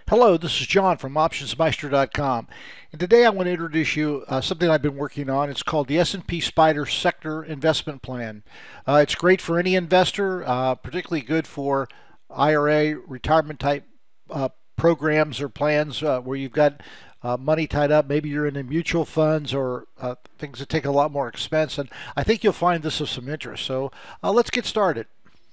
Hello, this is John from OptionsMeister.com, and today I want to introduce you something I've been working on. It's called the S&P SPDR Sector Investment Plan. It's great for any investor, particularly good for IRA, retirement type programs or plans where you've got money tied up. Maybe you're in the mutual funds or things that take a lot more expense, and I think you'll find this of some interest. So let's get started.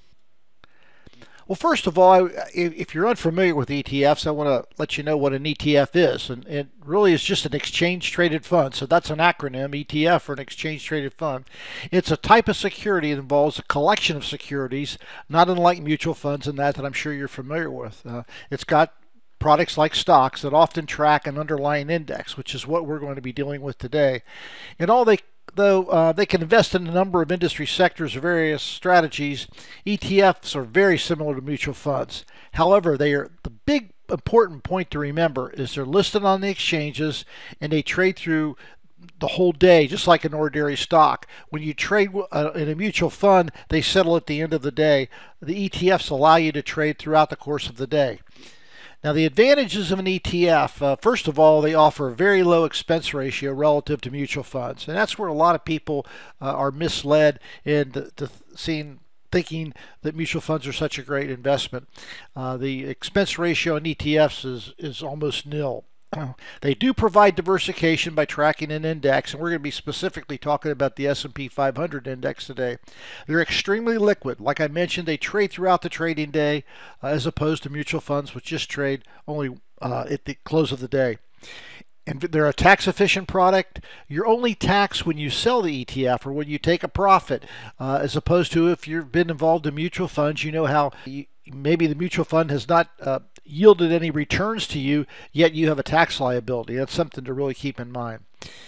Well, first of all, if you're unfamiliar with ETFs, I want to let you know what an ETF is. And it really is just an exchange-traded fund. So that's an acronym, ETF, for an exchange-traded fund. It's a type of security that involves a collection of securities, not unlike mutual funds and that I'm sure you're familiar with. It's got products like stocks that often track an underlying index, which is what we're going to be dealing with today. And though they can invest in a number of industry sectors or various strategies, ETFs are very similar to mutual funds. However, the big important point to remember is they're listed on the exchanges and they trade through the whole day, just like an ordinary stock. When you trade in a mutual fund, they settle at the end of the day. The ETFs allow you to trade throughout the course of the day. Now, the advantages of an ETF, first of all, they offer a very low expense ratio relative to mutual funds. And that's where a lot of people are misled into thinking that mutual funds are such a great investment. The expense ratio in ETFs is almost nil. They do provide diversification by tracking an index, and we're going to be specifically talking about the S&P 500 index today. They're extremely liquid. Like I mentioned, they trade throughout the trading day as opposed to mutual funds, which just trade only at the close of the day. And they're a tax-efficient product. You're only taxed when you sell the ETF or when you take a profit, as opposed to if you've been involved in mutual funds. You know how maybe the mutual fund has not yielded any returns to you, yet you have a tax liability. That's something to really keep in mind.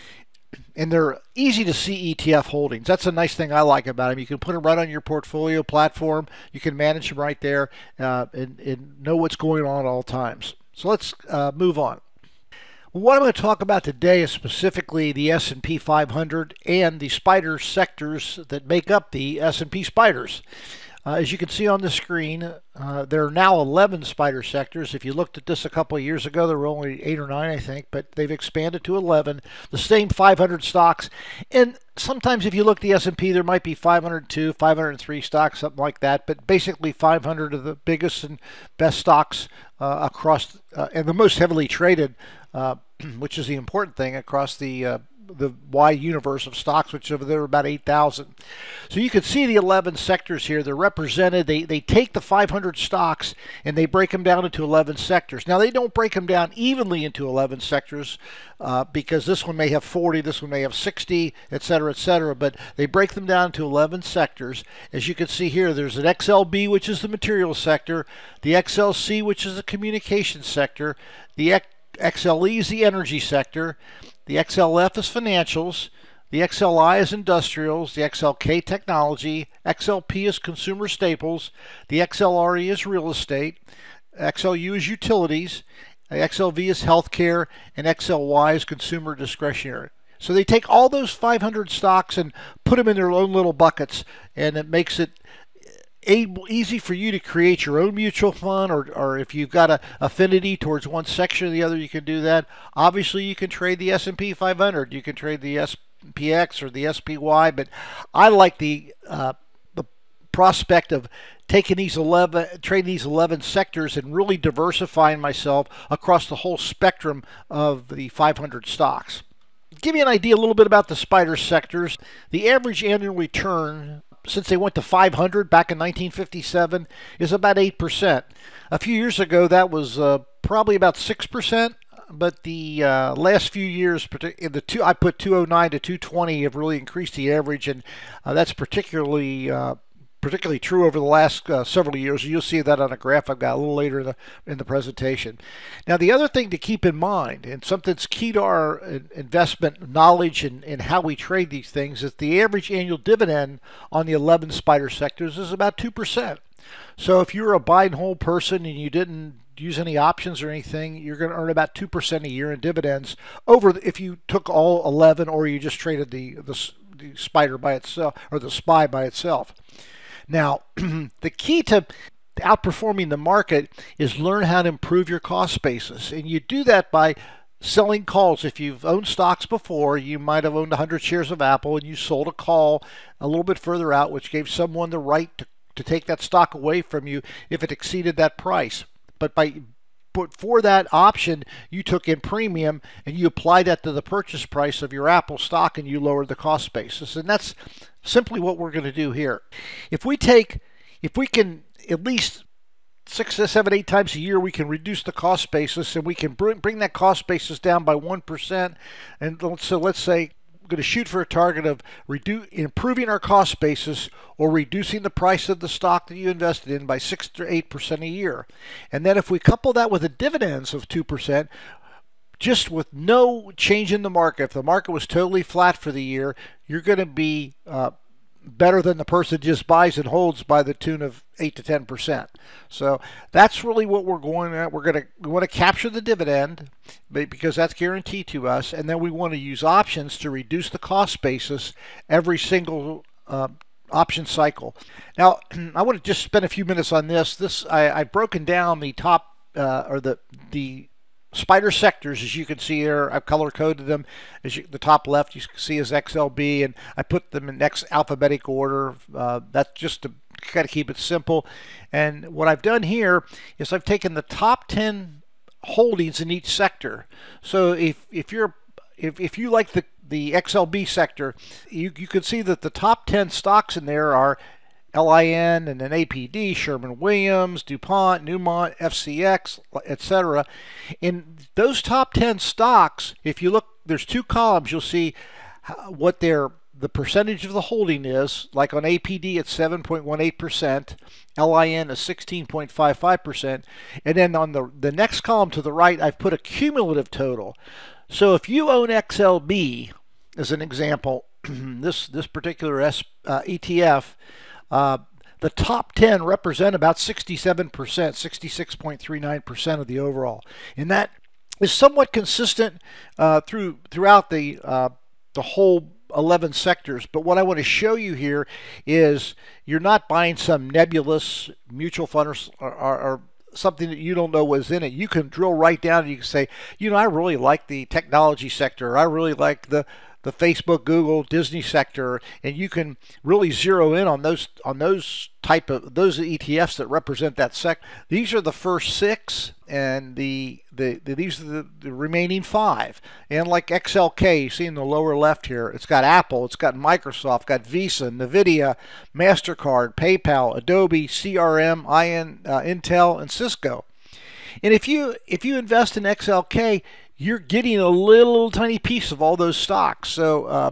And they're easy to see ETF holdings. That's a nice thing I like about them. You can put them right on your portfolio platform. You can manage them right there and know what's going on at all times. So let's move on. What I'm going to talk about today is specifically the S&P 500 and the SPDR sectors that make up the S&P SPDRs. As you can see on the screen, there are now 11 SPDR sectors. If you looked at this a couple of years ago, there were only 8 or 9, I think, but they've expanded to 11. The same 500 stocks. And sometimes if you look at the S&P, there might be 502, 503 stocks, something like that. But basically 500 of the biggest and best stocks across, and the most heavily traded, which is the important thing, across the wide universe of stocks, which over there are about 8,000. So you can see the 11 sectors here. They're represented. They take the 500 stocks and they break them down into 11 sectors. Now, they don't break them down evenly into 11 sectors because this one may have 40, this one may have 60, etc., but they break them down into 11 sectors. As you can see here, there's an XLB, which is the materials sector, the XLC, which is the communications sector, the XLE is the energy sector, the XLF is financials, the XLI is industrials, the XLK technology, XLP is consumer staples, the XLRE is real estate, XLU is utilities, XLV is healthcare, and XLY is consumer discretionary. So they take all those 500 stocks and put them in their own little buckets, and it makes it easy for you to create your own mutual fund, or if you've got an affinity towards one section or the other, you can do that. Obviously, you can trade the S&P 500, you can trade the SPX or the SPY, but I like the prospect of taking trading these 11 sectors and really diversifying myself across the whole spectrum of the 500 stocks. To give you an idea a little bit about the SPDR sectors, the average annual return since they went to 500 back in 1957 is about 8%. A few years ago that was probably about 6%, but the last few years, I put 209 to 220, have really increased the average, and that's particularly true over the last several years. You'll see that on a graph I've got a little later in the presentation. Now, the other thing to keep in mind, and something that's key to our investment knowledge and how we trade these things, is the average annual dividend on the 11 SPDR sectors is about 2%. So if you're a buy and hold person and you didn't use any options or anything, you're going to earn about 2% a year in dividends over if you took all 11 or you just traded the SPDR by itself or the SPY by itself. Now, the key to outperforming the market is learn how to improve your cost basis. And you do that by selling calls. If you've owned stocks before, you might have owned 100 shares of Apple and you sold a call a little bit further out, which gave someone the right to take that stock away from you if it exceeded that price. But for that option, you took in premium and you applied that to the purchase price of your Apple stock and you lowered the cost basis. And that's simply what we're going to do here. If we can at least 6, 7, 8 times a year, we can reduce the cost basis, and we can bring that cost basis down by 1%. And so let's say we're going to shoot for a target of improving our cost basis or reducing the price of the stock that you invested in by 6 to 8% a year. And then if we couple that with the dividends of 2%, just with no change in the market, if the market was totally flat for the year, you're going to be better than the person that just buys and holds by the tune of 8 to 10%. So that's really what we're going at. We want to capture the dividend because that's guaranteed to us, and then we want to use options to reduce the cost basis every single option cycle. Now, I want to just spend a few minutes on this. I've broken down the top or the SPDR sectors, as you can see here. I've color coded them. The top left you can see is XLB, and I put them in next alphabetic order. That's just to kind of keep it simple. And what I've done here is I've taken the top 10 holdings in each sector. So if you like the XLB sector, you can see that the top 10 stocks in there are LIN and then APD, Sherwin-Williams, DuPont, Newmont, FCX, etc. In those top 10 stocks, if you look, there's 2 columns. You'll see what the percentage of the holding is. Like on APD, it's 7.18%. LIN is 16.55%. And then on the next column to the right, I've put a cumulative total. So if you own XLB, as an example, this particular ETF, the top 10 represent about 67%, 66.39% of the overall. And that is somewhat consistent throughout the whole 11 sectors. But what I want to show you here is you're not buying some nebulous mutual fund or something that you don't know what's in it. You can drill right down and you can say, I really like the technology sector. I really like the Facebook, Google, Disney sector, and you can really zero in on those those ETFs that represent that sector. These are the first 6, and these are the remaining 5. And like XLK, you see in the lower left here, it's got Apple, it's got Microsoft, got Visa, Nvidia, MasterCard, PayPal, Adobe, CRM, Intel, and Cisco. And if you invest in XLK, you're getting a little tiny piece of all those stocks. So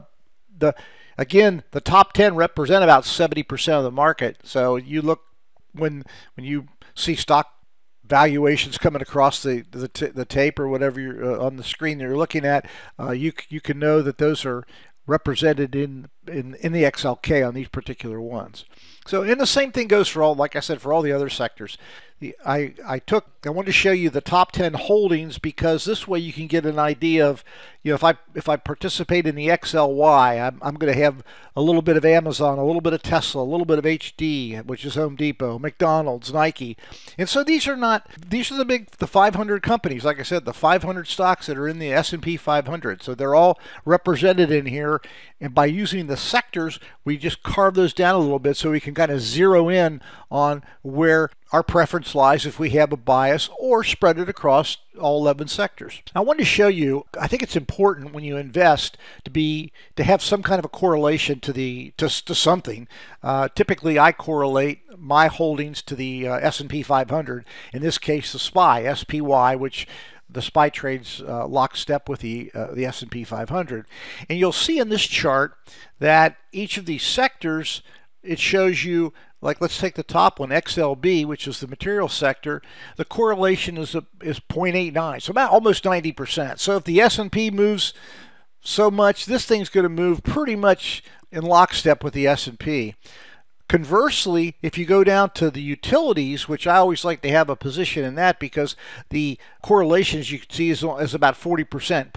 again, the top 10 represent about 70% of the market. So you look when you see stock valuations coming across the tape or whatever you're on the screen that you're looking at, you can know that those are represented in the XLK on these particular ones. So, and the same thing goes for all, like I said, for all the other sectors. I wanted to show you the top 10 holdings because this way you can get an idea of, if I participate in the XLY, I'm going to have a little bit of Amazon, a little bit of Tesla, a little bit of HD, which is Home Depot, McDonald's, Nike. And so these are the 500 companies, like I said, the 500 stocks that are in the S&P 500. So they're all represented in here. And by using the sectors, we just carve those down a little bit so we can kind of zero in on where our preference lies if we have a bias, or spread it across all 11 sectors. I wanted to show you, I think it's important when you invest to have some kind of a correlation to something. Typically I correlate my holdings to the S&P 500, in this case the SPY, which the SPY trades lockstep with the S&P 500. And you'll see in this chart that each of these sectors, it shows you, like let's take the top one, XLB, which is the material sector. The correlation is 0.89, so about almost 90%. So if the S&P moves so much, this thing's going to move pretty much in lockstep with the S&P. Conversely, if you go down to the utilities, which I always like to have a position in that because the correlation, as you can see, is about 40%,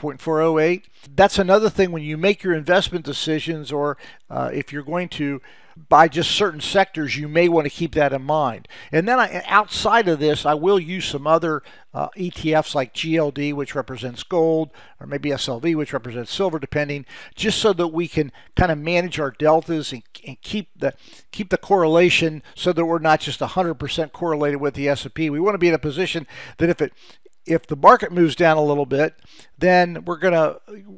0.408. That's another thing when you make your investment decisions, or if you're going to buy just certain sectors, you may want to keep that in mind. And then outside of this, I will use some other ETFs like GLD, which represents gold, or maybe SLV, which represents silver, depending, just so that we can kind of manage our deltas and keep the correlation, so that we're not just 100% correlated with the S&P. We want to be in a position that if the market moves down a little bit, then we're gonna,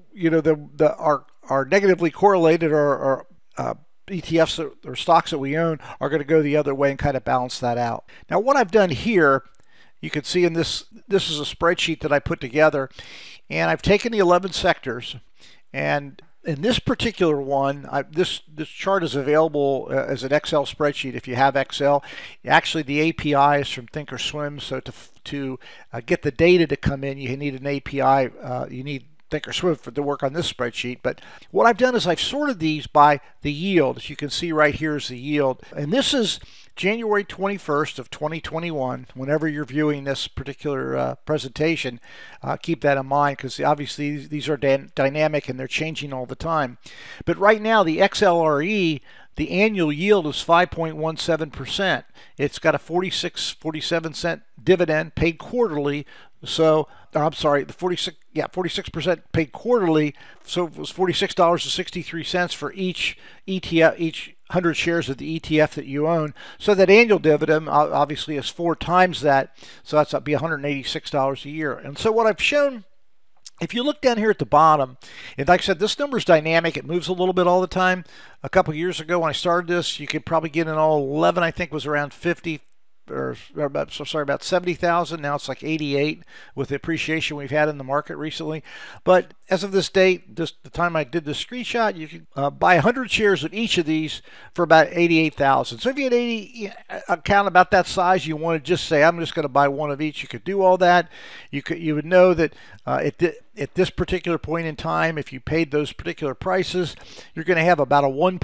our negatively correlated or ETFs or stocks that we own are going to go the other way and kind of balance that out. Now, what I've done here, you can see in this is a spreadsheet that I put together, and I've taken the 11 sectors, and in this particular one, this chart is available as an Excel spreadsheet if you have Excel. Actually, the API is from Thinkorswim, so to get the data to come in, you need an API. You need Thinkorswim to work on this spreadsheet. But what I've done is I've sorted these by the yield. As you can see right here is the yield, and this is January 21st of 2021. Whenever you're viewing this particular presentation, keep that in mind, because obviously these are dynamic and they're changing all the time. But right now the XLRE, the annual yield is 5.17%. It's got a 47 cent dividend paid quarterly. So, I'm sorry, the 46% paid quarterly. So it was $46.63 for each ETF, each 100 shares of the ETF that you own. So that annual dividend obviously is 4 times that. So that's be $186 a year. And so what I've shown, if you look down here at the bottom, and like I said, this number is dynamic. It moves a little bit all the time. A couple years ago when I started this, you could probably get in all 11, I think was around 50, or about 70,000. Now it's like 88 with the appreciation we've had in the market recently. But as of this date, the time I did this screenshot, you can buy 100 shares of each of these for about 88,000. So if you had 80 account about that size, you want to just say, I'm just going to buy one of each. You could do all that. You would know that at this particular point in time, if you paid those particular prices, you're going to have about a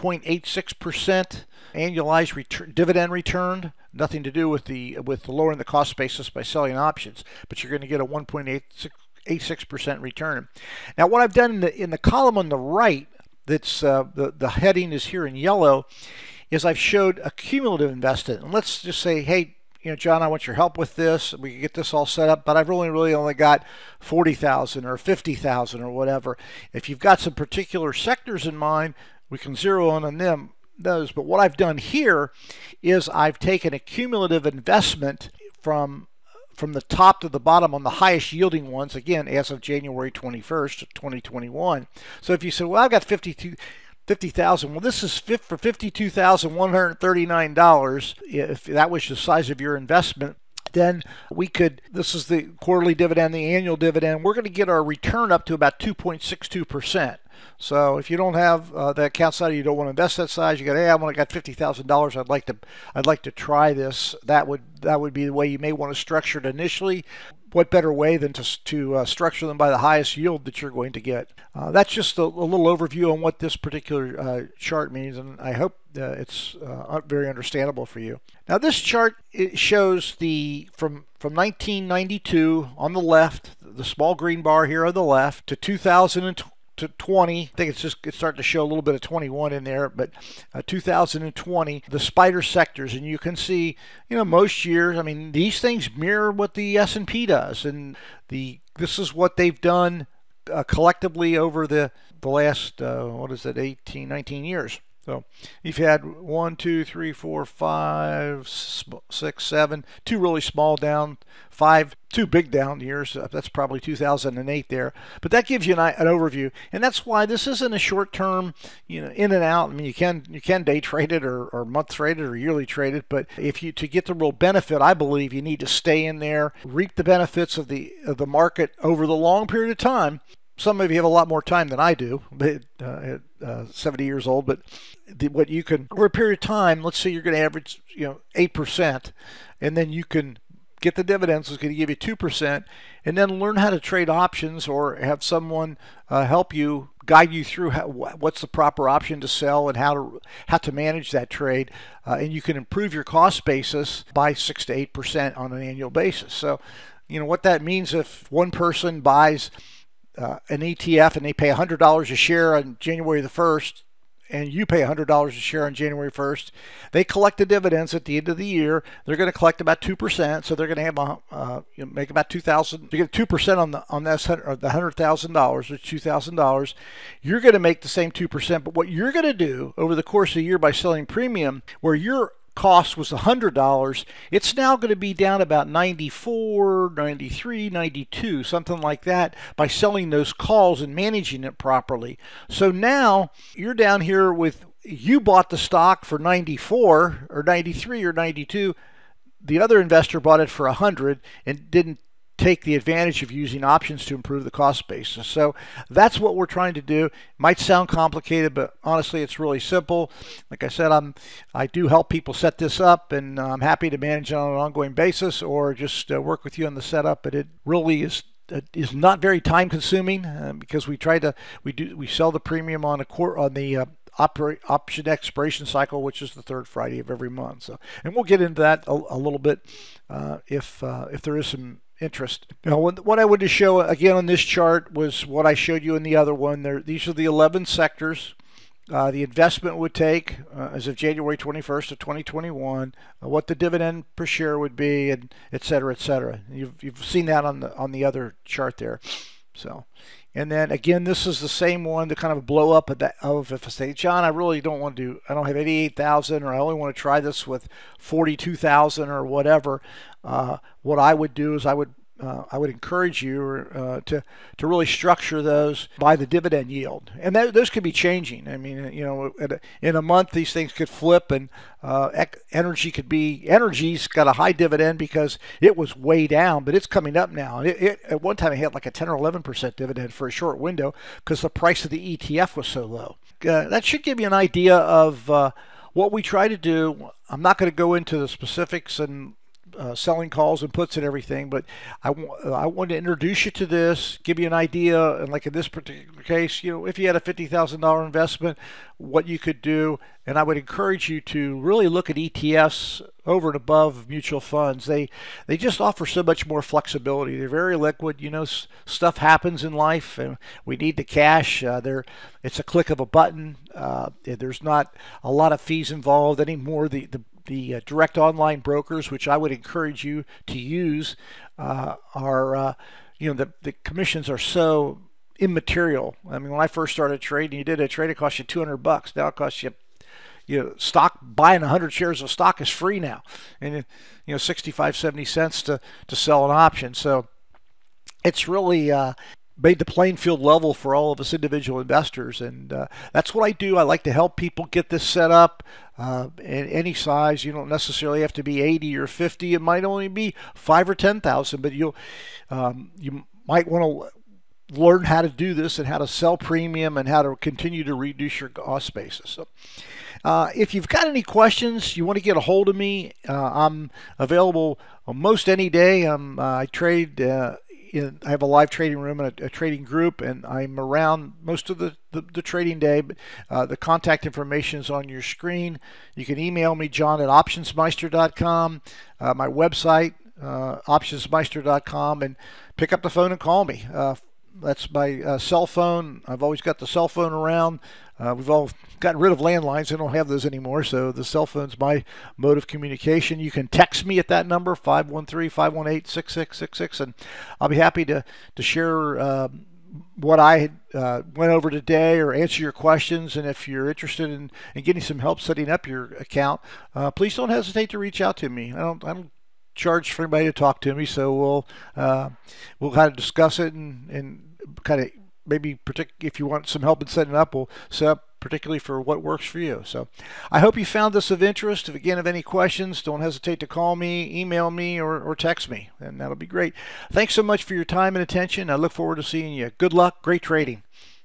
1.86% annualized dividend return. Nothing to do with the lowering the cost basis by selling options, but you're going to get a 1.86% return. Now, what I've done in the column on the right, that's the heading is here in yellow, is I've showed a cumulative investment. And let's just say, hey, John, I want your help with this. We can get this all set up, but I've really only got 40,000 or 50,000 or whatever. If you've got some particular sectors in mind, we can zero in on those. But what I've done here is I've taken a cumulative investment from the top to the bottom on the highest yielding ones, again, as of January 21st, 2021. So if you say, well, I've got 50,000. Well, this is for $52,139. If that was the size of your investment, then this is the quarterly dividend, the annual dividend. We're going to get our return up to about 2.62%. So if you don't have the account size, you don't want to invest that size, you go, hey, I've only got $50,000. I'd like to try this. That would be the way you may want to structure it initially. What better way than to structure them by the highest yield that you're going to get? That's just a little overview on what this particular chart means, and I hope it's very understandable for you. Now, this chart, it shows from 1992 on the left, the small green bar here on the left, to 2020. I think it's starting to show a little bit of 21 in there, but 2020, the spider sectors, and you can see, most years, I mean, these things mirror what the S&P does, and this is what they've done collectively over the last 18, 19 years. So you've had 1, 2, 3, 4, 5, 6, 7, 2 really small down, 5, 2 big down years. That's probably 2008 there. But that gives you an overview, and that's why this isn't a short term, in and out. I mean, you can day trade it or month trade it or yearly trade it, but to get the real benefit, I believe you need to stay in there, reap the benefits of the market over the long period of time. Some of you have a lot more time than I do, but at 70 years old. But what you can, over a period of time, let's say you're going to average 8%, and then you can get the dividends, it's going to give you 2%, and then learn how to trade options or have someone help you, guide you through what's the proper option to sell and how to manage that trade, and you can improve your cost basis by 6 to 8% on an annual basis. So, what that means, if one person buys an ETF and they pay $100 a share on January the 1st, and you pay $100 a share on January 1st. They collect the dividends at the end of the year. They're going to collect about 2%, so they're going to have make about $2,000. You get 2% on that the $100,000, which is $2,000. You're going to make the same 2%, but what you're going to do over the course of the year by selling premium, where your cost was $100, it's now going to be down about 94, 93, 92, something like that, by selling those calls and managing it properly. So now you're down here with, you bought the stock for 94 or 93 or 92. The other investor bought it for 100 and didn't take the advantage of using options to improve the cost basis. So that's what we're trying to do. Might sound complicated, but honestly, it's really simple. Like I said, I do help people set this up, and I'm happy to manage it on an ongoing basis, or just work with you on the setup. But it really is not very time consuming, because we sell the premium on the option expiration cycle, which is the third Friday of every month. So, and we'll get into that a little bit if there is some interest. Now, what I wanted to show again on this chart was what I showed you in the other one. These are the 11 sectors the investment would take as of January 21st of 2021, what the dividend per share would be, and et cetera, et cetera. You've seen that on the other chart there. So, and then again, this is the same one to kind of blow up if I say, John, I really don't want to I don't have 88,000, or I only want to try this with 42,000 or whatever. What I would do is I would encourage you to really structure those by the dividend yield, and those could be changing. I mean, in a month these things could flip, and Energy's got a high dividend because it was way down, but it's coming up now. At one time it had like a 10 or 11% dividend for a short window because the price of the ETF was so low. That should give you an idea of what we try to do. I'm not going to go into the specifics and selling calls and puts and everything, but I want to introduce you to this, give you an idea, and like in this particular case, if you had a $50,000 investment, what you could do. And I would encourage you to really look at ETFs over and above mutual funds. They just offer so much more flexibility. They're very liquid. Stuff happens in life, and we need the cash. It's a click of a button. There's not a lot of fees involved anymore. The direct online brokers, which I would encourage you to use, the commissions are so immaterial. I mean, when I first started trading, you did a trade, it cost you $200. Now it costs you, stock, buying 100 shares of stock is free now, and 65, 70 cents to sell an option. So it's really made the playing field level for all of us individual investors, and that's what I do. I like to help people get this set up in any size. You don't necessarily have to be 80 or 50. It might only be 5 or 10,000, but you might want to learn how to do this and how to sell premium and how to continue to reduce your cost basis. So if you've got any questions, you want to get a hold of me, I'm available most any day. I trade I have a live trading room and a trading group, and I'm around most of the trading day. The contact information is on your screen. You can email me, John at optionsmeister.com, my website, optionsmeister.com, and pick up the phone and call me. That's my cell phone. I've always got the cell phone around. We've all gotten rid of landlines. I don't have those anymore, so the cell phone's my mode of communication. You can text me at that number, 513-518-6666, and I'll be happy to share what I went over today or answer your questions. And if you're interested in getting some help setting up your account, please don't hesitate to reach out to me. I don't charge for anybody to talk to me, so we'll kind of discuss it and kind of maybe if you want some help in setting it up, we'll set up particularly for what works for you. So I hope you found this of interest. If again have any questions, don't hesitate to call me, email me, or text me, and that'll be great. Thanks so much for your time and attention. I look forward to seeing you. Good luck, great trading.